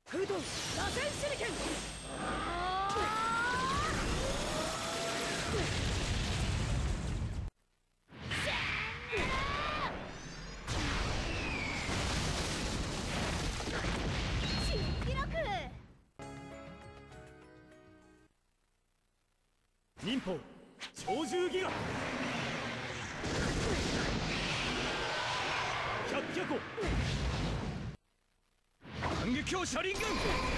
フード螺旋手裏剣。新記録。忍法鳥獣ギガ百脚歩反撃を車輪軍。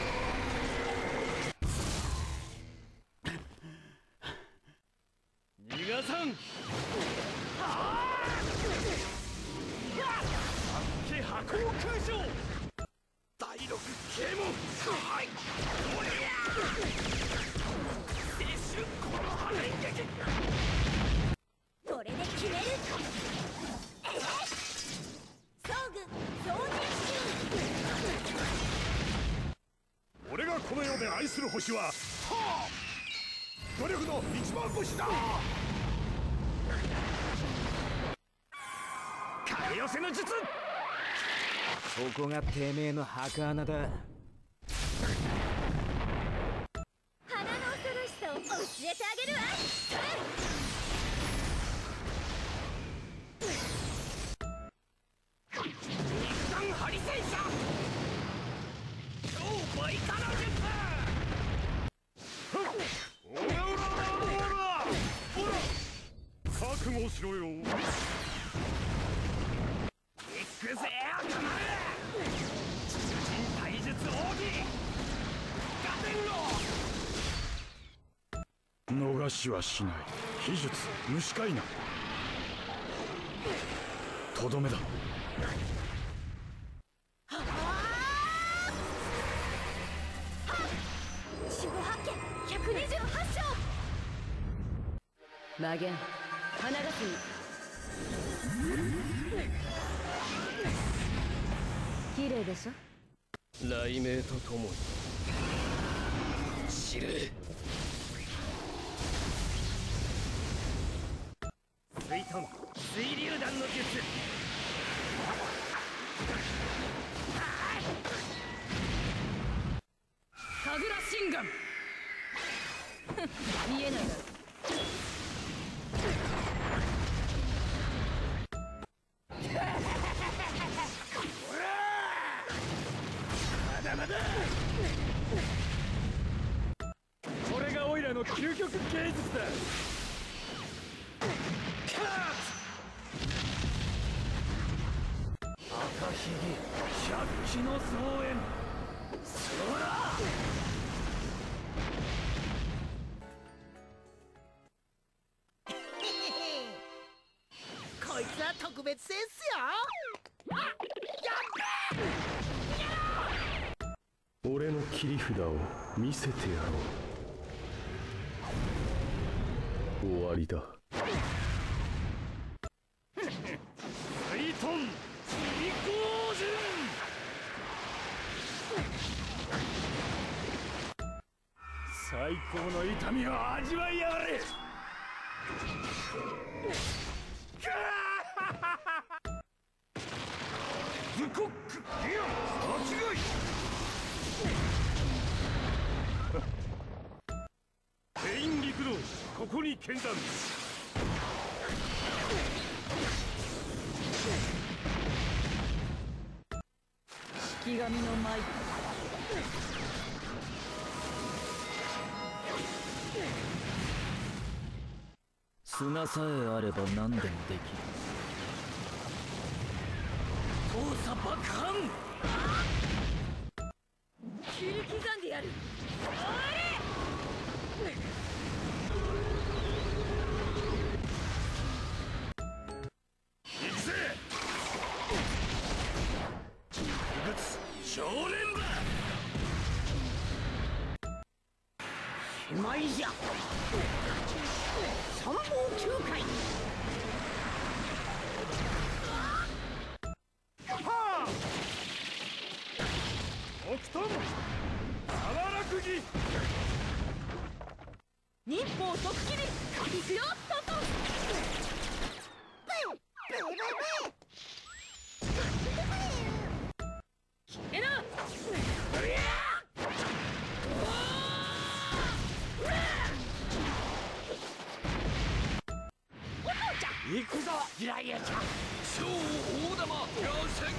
逃がさん。八景波光空将第六啓門。はいおりゃ青春この破面撃。これで決める。装具挿入中。 俺がこの世で愛する星は、はあ、努力の一番星だ。 影寄せの術。 そこがてめえの墓穴だ。 花の恐ろしさを教えてあげるわ。肉弾ハリセン車超バイカラルパおらおらおらおらおら、覚悟しろよ。 行くぜ赤丸。人体術奥義ガテンロ。 逃しはしない。秘術虫飼いな。とどめだ。 守護発見128章。 魔剣花がすみ綺麗でしょ。 雷鳴とともに知る。水遁水流弾の術。神楽心眼。 見えないだろ。 まだまだ。これがオイラの究極芸術だ。赤ひげ百鬼の草原。そうだ。 こいつは特別戦っすよ。あ、やっべえ。 俺の切り札を見せてやろう。終わりだ。 水遁水光陣。最高の痛みを味わいやがれ。ズコックギア間違い。ペイン陸道ここに剣断。 式神の舞。 砂さえあれば何でもできる。 操作爆破。 切り刻んでやる。 行くぜ。不物少年馬。しまいじゃ。参謀9回。はあ。北東沢落儀。 忍法即切り。行くよトントン。えな。 嫌いやちゃ超大玉螺旋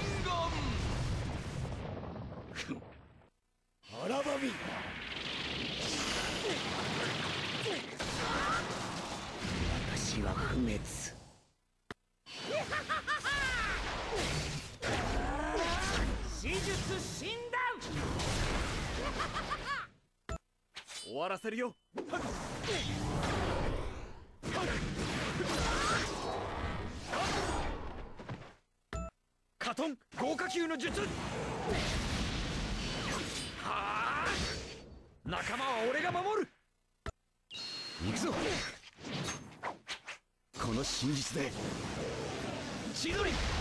丸荒ばみ私は不滅手術診断終わらせるよ。カトン豪華級の術。はあ、仲間は俺が守る。行くぞ。この真実で千鳥